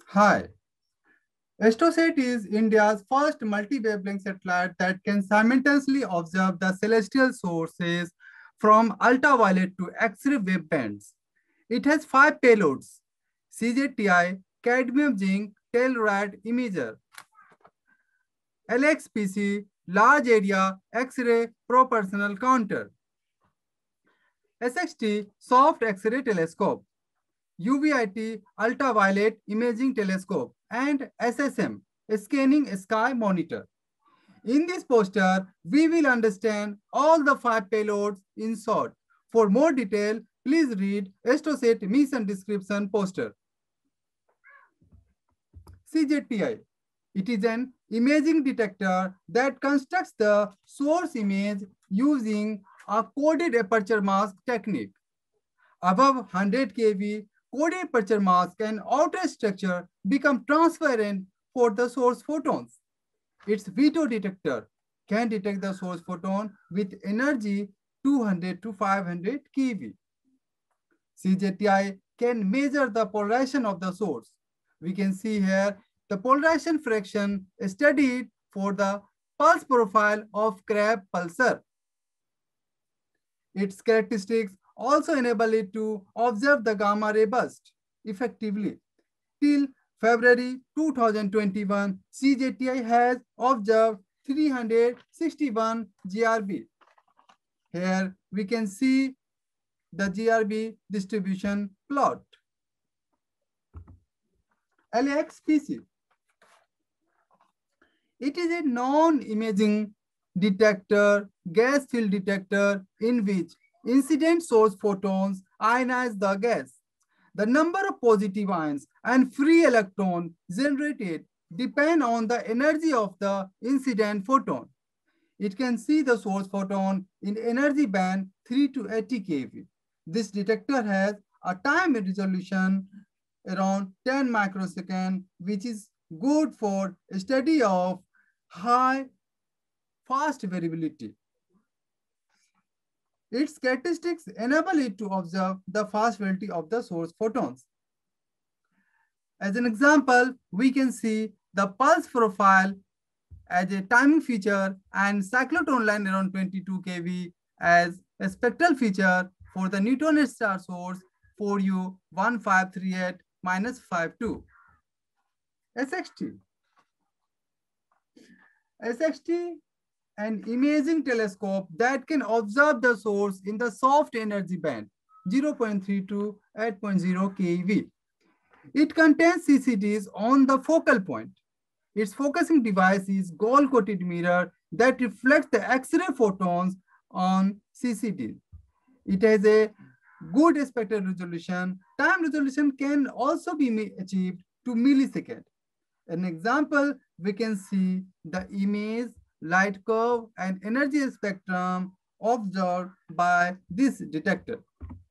Hi. AstroSat is India's first multi-wavelength satellite that can simultaneously observe the celestial sources from ultraviolet to X-ray wavebands. It has 5 payloads: CZTI, cadmium zinc, telluride imager; LXPC, large area X-ray proportional counter; SXT, soft X-ray telescope; UVIT, ultraviolet imaging telescope; and SSM, scanning sky monitor. In this poster, we will understand all the 5 payloads in short. For more detail, please read AstroSat mission description poster. CZTI. It is an imaging detector that constructs the source image using a coded aperture mask technique. Above 100 kV, coded aperture mask and outer structure become transparent for the source photons. Its veto detector can detect the source photon with energy 200 to 500 kV. CZTI can measure the polarization of the source. We can see here the polarization fraction studied for the pulse profile of Crab pulsar. Its characteristics also enable it to observe the gamma ray burst effectively. Till February 2021, CZTI has observed 361 GRB. Here we can see the GRB distribution plot. LXPC. It is a non-imaging detector, gas field detector in which incident source photons ionize the gas. The number of positive ions and free electrons generated depend on the energy of the incident photon. It can see the source photon in energy band 3 to 80 kV. This detector has a time resolution around 10 microseconds, which is good for study of high fast variability. Its characteristics enable it to observe the fast variability of the source photons. As an example, we can see the pulse profile as a timing feature and cyclotron line around 22 kV as a spectral feature for the neutron star source 4U1538-52. SXT. SXT, an imaging telescope that can observe the source in the soft energy band 0.3 to 8.0 keV. It contains CCDs on the focal point. Its focusing device is gold-coated mirror that reflects the X-ray photons on CCD. It has a good spectral resolution. Time resolution can also be achieved to milliseconds. An example, we can see the image, light curve, and energy spectrum observed by this detector.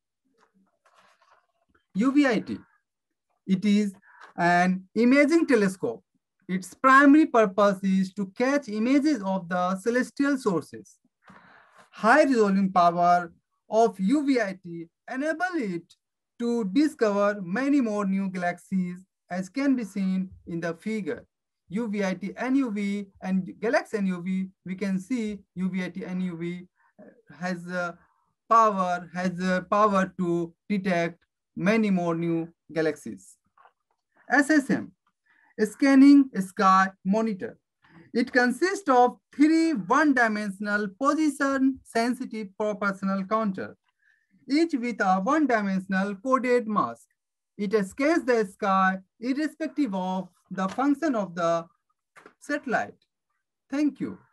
UVIT. It is an imaging telescope. Its primary purpose is to catch images of the celestial sources. High resolution power of UVIT enable it to discover many more new galaxies, as can be seen in the figure. UVIT NUV and Galaxy NUV, we can see UVIT NUV has power to detect many more new galaxies. SSM, scanning sky monitor. It consists of 3 one-dimensional position-sensitive proportional counter, each with a one-dimensional coded mask. It scans the sky irrespective of the function of the satellite. Thank you.